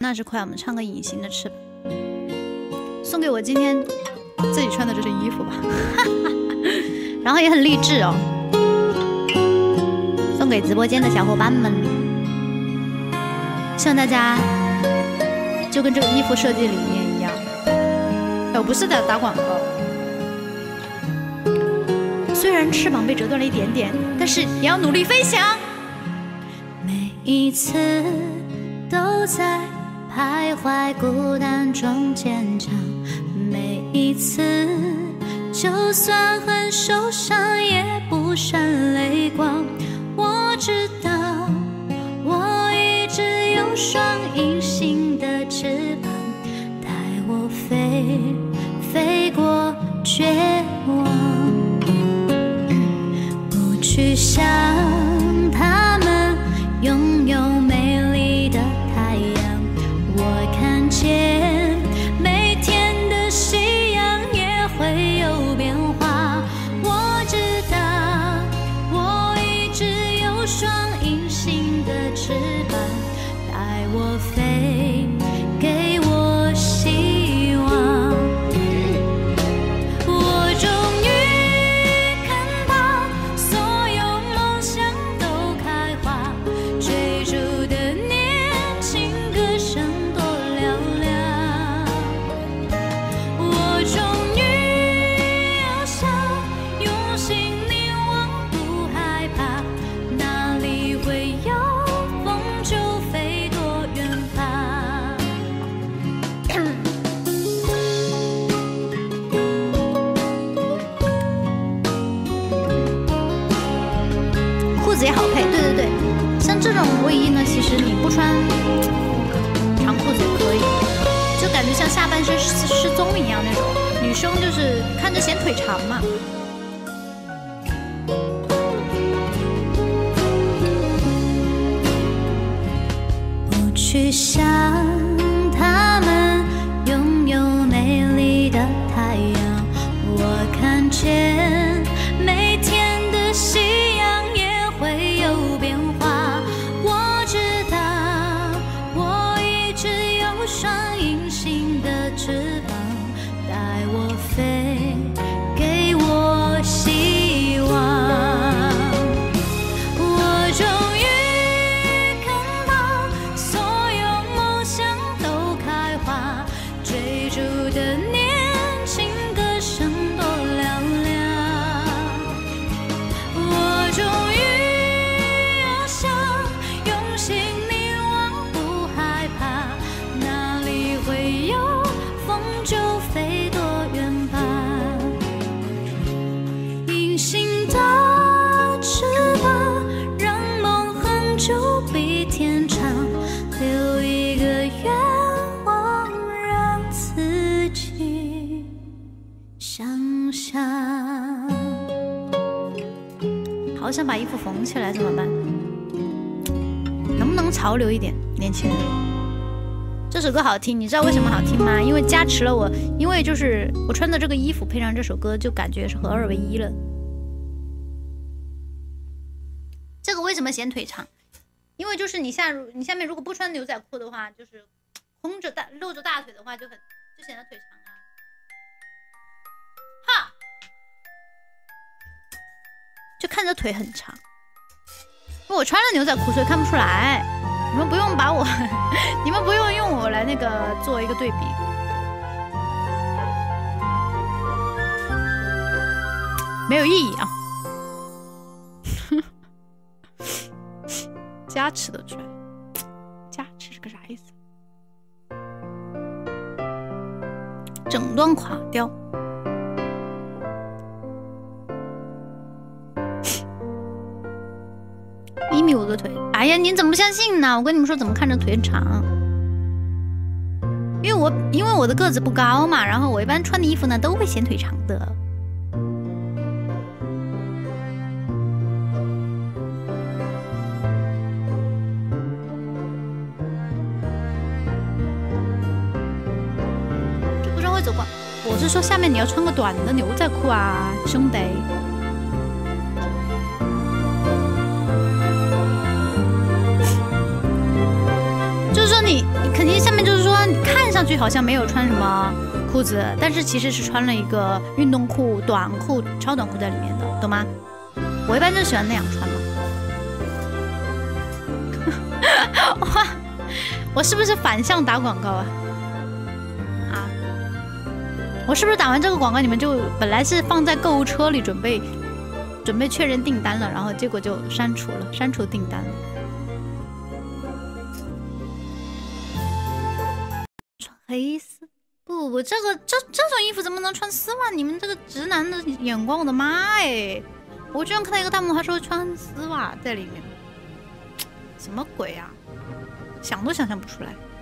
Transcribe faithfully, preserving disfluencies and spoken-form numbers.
那是快，我们唱个隐形的翅膀，送给我今天自己穿的这身衣服吧，然后也很励志哦，送给直播间的小伙伴们，希望大家就跟这个衣服设计理念一样。我不是在打广告，虽然翅膀被折断了一点点，但是也要努力飞翔。每一次都在徘徊孤单中坚强，每一次就算很受伤也不闪泪光。我知道我一直有双隐形的翅膀，带我飞飞过绝望，不去想他们拥有美丽的太阳，我看见每天的夕阳也会有变化。我知道我一直有双隐形的翅膀，带我飞，给我希望。我终于看到所有梦想都开花，追逐的年轻歌声多嘹亮。我终于翱翔，用心凝望，不害怕，哪里会有风就飞多远方。裤子也好配，对对对，像这种卫衣呢，其实你不穿长裤子也可以，就感觉像下半身失失踪一样那种。女生就是看着显腿长嘛。不去想他们拥有美丽的太阳，我看见每天的夕阳也会有变化。我知道我一直有双隐形的翅膀，带我飞，给我希望。我终于看到所有梦想都开花，追逐的年轻歌声多嘹亮。我终于翱翔，用心凝望，不害怕，哪里会有风就飞多远吧。隐形的翅膀让梦很久比天长，留一个愿望让自己想象。好想把衣服缝起来，怎么办？能不能潮流一点，年轻人？这首歌好听，你知道为什么好听吗？因为加持了我，因为就是我穿的这个衣服配上这首歌，就感觉是合二为一了。这个为什么显腿长？因为就是你下你下面如果不穿牛仔裤的话，就是空着大露着大腿的话，就很就显得腿长啊。哈，就看着腿很长。因为我穿了牛仔裤，所以看不出来。你们不用把我，你们不用用我来那个做一个对比。没有意义啊。加持的出来，加持是个啥意思？整段垮掉。一米五的腿，哎呀，你怎么不相信呢？我跟你们说，怎么看着腿长？因为我因为我的个子不高嘛，然后我一般穿的衣服呢都会显腿长的。就不知道会走光。我是说，下面你要穿个短的牛仔裤啊，兄弟。就是说你，你肯定下面上去好像没有穿什么裤子，但是其实是穿了一个运动裤、短裤、超短裤在里面的，懂吗？我一般就喜欢那样穿嘛。哇，我是不是反向打广告啊？啊，我是不是打完这个广告，你们就本来是放在购物车里准备准备确认订单了，然后结果就删除了，删除订单了。穿黑丝？不不，这个这这种衣服怎么能穿丝袜？你们这个直男的眼光，我的妈哎！我居然看到一个弹幕，还说穿丝袜在里面，什么鬼啊？想都想象不出来。